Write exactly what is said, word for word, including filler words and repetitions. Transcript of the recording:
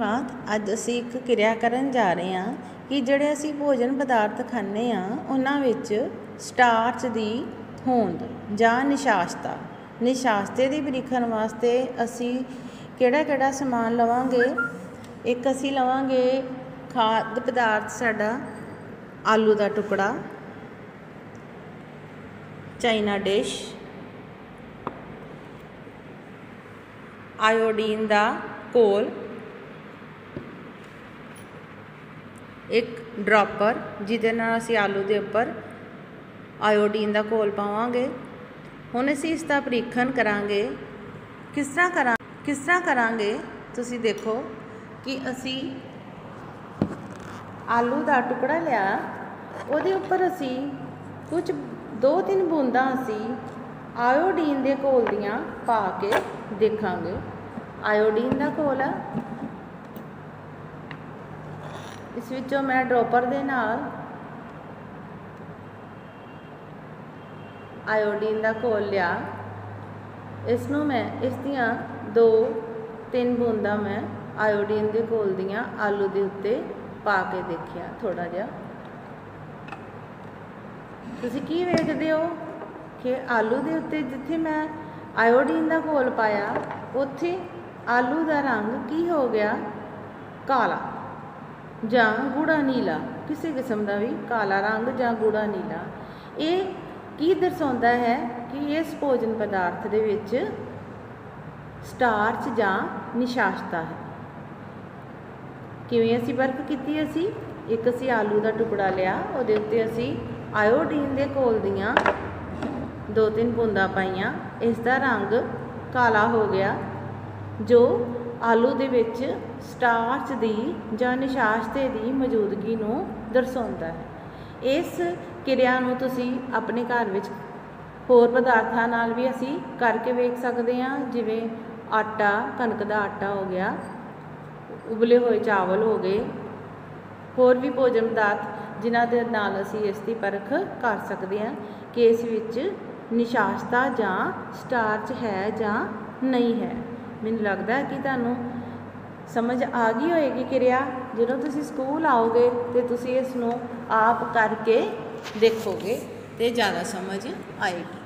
धन्यवाद। अज असी एक किरिया करन जा रहे हैं कि ਜਿਹੜੇ ਅਸੀਂ भोजन पदार्थ खाने उन्हां विच स्टार्च की होंद जां निशास्ता निशास्ते की परीखण वास्ते असी किहड़ा किहड़ा समान लवांगे। एक असी लवांगे खाद पदार्थ साडा आलू का टुकड़ा, चाइना डिश, आयोडीन का घोल, एक ड्रॉपर जिहदे नाल असीं आलू के उपर आयोडीन का घोल पावांगे। हुण असीं इसका परीखण करांगे। किस तरह करा किस तरह करांगे तुसीं देखो कि असीं आलू का टुकड़ा लिया, उहदे उपर असीं कुछ दो तीन बूंदां असीं आयोडीन के घोल दियां पा के देखांगे। आयोडीन का घोल है, इस विचों मैं ड्रॉपर दे नाल आयोडीन का घोल लिया। इसनूं मैं इस दियां दो तीन बूंदां मैं आयोडीन के घोल दियां आलू के उत्ते पा के देखिया। थोड़ा जिहा तुसीं की वेखदे हो कि आलू के उत्ते जिथे मैं आयोडीन का घोल पाया उत्थे आलू का रंग की हो गया, काला जां गूढ़ा नीला, किसी किस्म का भी काला रंग जां गूढ़ा नीला। ये की दर्शाता है कि इस भोजन पदार्थ दे विच स्टार्च जां निशास्ता है। किवें असीं परख कीती? असीं एक असीं आलू का टुकड़ा लिया, उहदे उत्ते असीं आयोडीन के घोल दियां दो तीन बूंदां पाईयां, इसका रंग काला हो गया, जो आलू दे विच स्टार्च दी जां निशास्ते दी मौजूदगी नूं दर्शाउंदा है। इस किरिया नूं तुसीं अपने घर विच होर पदार्थां नाल भी असीं करके वेख सकदे हां, जिवें आटा, कणक दा आटा हो गया, उबले हुए चावल हो गए, होर भी भोजन पदार्थ जिन्हां दे नाल असीं इसकी परख कर सकदे हां कि इस विच निशास्ता जां स्टार्च है जां नहीं है। मैनूं लगदा है कि तुहानूं समझ आ गई होएगी किरिया। जदों तुसीं स्कूल आओगे तो तुसीं इसनूं आप करके देखोगे तो ज़्यादा समझ आएगी।